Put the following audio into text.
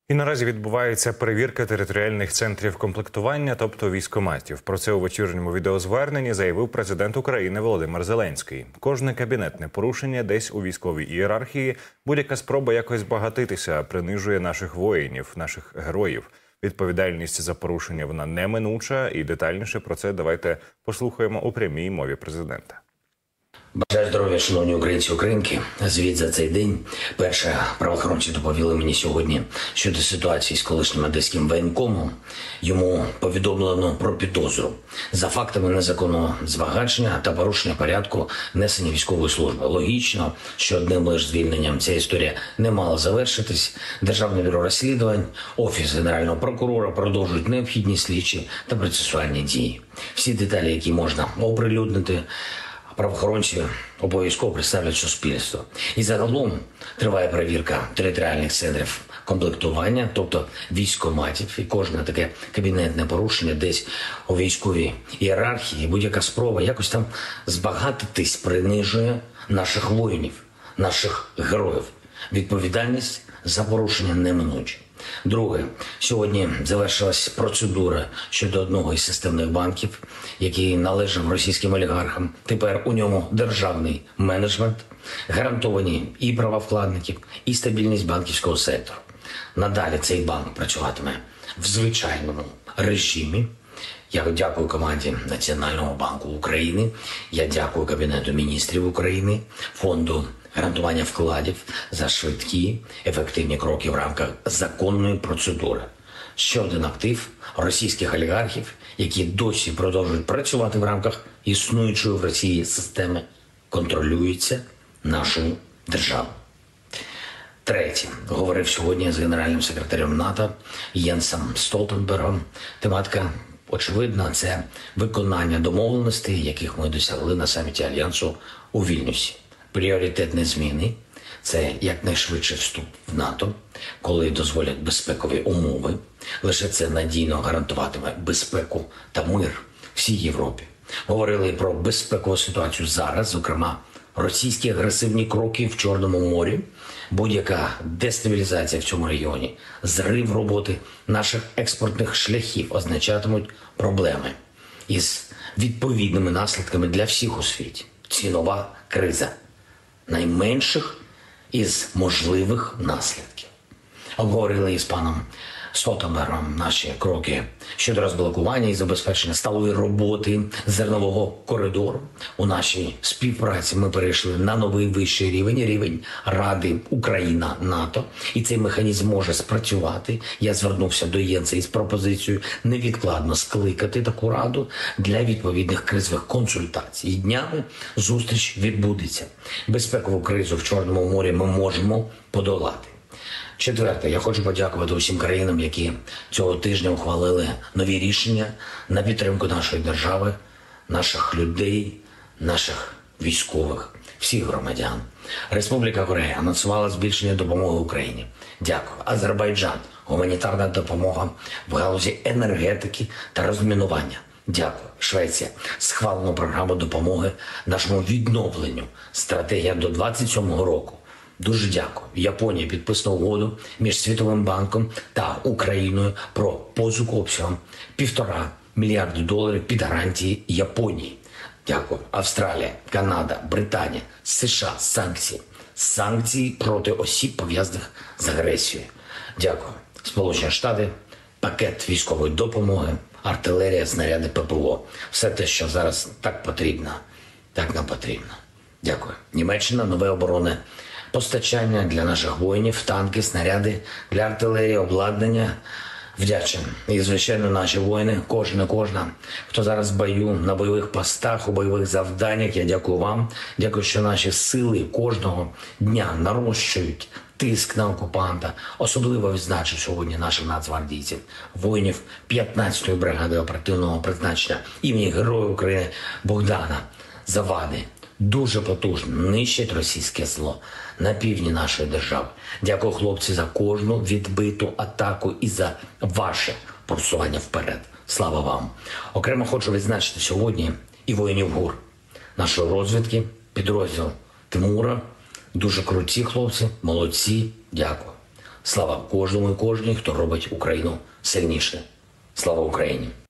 І наразі відбувається перевірка територіальних центрів комплектування, тобто військкоматів. Про це у вечірньому відеозверненні заявив президент України Володимир Зеленський. Кожне кабінетне порушення десь у військовій ієрархії, будь-яка спроба якось збагатитися принижує наших воїнів, наших героїв. Відповідальність за порушення вона неминуча, і детальніше про це давайте послухаємо у прямій мові президента. Бажаю здоров'я, шановні українці і українки. Звіт за цей день. Перше, правоохоронці доповіли мені сьогодні щодо ситуації з колишнім одеським воєнкомом. Йому повідомлено про підозру за фактами незаконного збагачення та порушення порядку несення військової служби. Логічно, що одним лише звільненням ця історія не мала завершитись. Державне бюро розслідувань, Офіс Генерального прокурора продовжують необхідні слідчі та процесуальні дії. Всі деталі, які можна оприлюднити, правоохоронці обов'язково представлять суспільство. І загалом триває перевірка територіальних центрів комплектування, тобто військкоматів. І кожне таке кабінетне порушення десь у військовій ієрархії, будь-яка спроба якось там збагатитись принижує наших воїнів, наших героїв. Відповідальність за порушення неминуча. Друге, сьогодні завершилась процедура щодо одного із системних банків, який належав російським олігархам. Тепер у ньому державний менеджмент, гарантовані і права вкладників, і стабільність банківського сектору. Надалі цей банк працюватиме в звичайному режимі. Я дякую команді Національного банку України, я дякую Кабінету міністрів України, Фонду гарантування вкладів за швидкі, ефективні кроки в рамках законної процедури. Ще один актив російських олігархів, які досі продовжують працювати в рамках існуючої в Росії системи, контролюється нашою державою. Третє. Говорив сьогодні з генеральним секретарем НАТО Єнсом Столтенбергом. Тематика очевидна – це виконання домовленостей, яких ми досягли на саміті Альянсу у Вільнюсі. Пріоритетні зміни – це якнайшвидший вступ в НАТО, коли дозволять безпекові умови. Лише це надійно гарантуватиме безпеку та мир всій Європі. Говорили про безпекову ситуацію зараз, зокрема, російські агресивні кроки в Чорному морі, будь-яка дестабілізація в цьому регіоні, зрив роботи наших експортних шляхів означатимуть проблеми із відповідними наслідками для всіх у світі. Цінова криза найменших із можливих наслідків. Обговорили із паном Столтенбергом наші кроки щодо розблокування і забезпечення сталої роботи зернового коридору. У нашій співпраці ми перейшли на новий вищий рівень, рівень Ради Україна-НАТО. І цей механізм може спрацювати. Я звернувся до Єнса із пропозицією невідкладно скликати таку раду для відповідних кризових консультацій. І днями зустріч відбудеться. Безпекову кризу в Чорному морі ми можемо подолати. Четверте, я хочу подякувати усім країнам, які цього тижня ухвалили нові рішення на підтримку нашої держави, наших людей, наших військових, всіх громадян. Республіка Корея анонсувала збільшення допомоги Україні. Дякую. Азербайджан – гуманітарна допомога в галузі енергетики та розмінування. Дякую. Швеція – схвалену програму допомоги нашому відновленню. Стратегія до 27-го року. Дуже дякую. Японія підписала угоду між Світовим банком та Україною про позику обсягом $1,5 мільярда під гарантії Японії. Дякую. Австралія, Канада, Британія, США, санкції. Санкції проти осіб, пов'язаних з агресією. Дякую. Сполучені Штати, пакет військової допомоги, артилерія, снаряди ППО. Все те, що зараз так потрібно. Так нам потрібно. Дякую. Німеччина, нове оборонне постачання для наших воїнів, танки, снаряди, для артилерії, обладнання. Вдячен. І, звичайно, наші воїни, кожен і кожна, хто зараз в бою, на бойових постах, у бойових завданнях. Я дякую вам. Дякую, що наші сили кожного дня нарощують тиск на окупанта. Особливо відзначив сьогодні наших нацгвардійців, воїнів 15-ї бригади оперативного призначення імені Героя України Богдана Завади. Дуже потужно нищать російське зло на півдні нашої держави. Дякую, хлопці, за кожну відбиту атаку і за ваше просування вперед. Слава вам! Окремо хочу відзначити сьогодні і воїнів ГУР, нашої розвідки, підрозділ Тимура. Дуже круті хлопці, молодці. Дякую. Слава кожному і кожній, хто робить Україну сильніше. Слава Україні!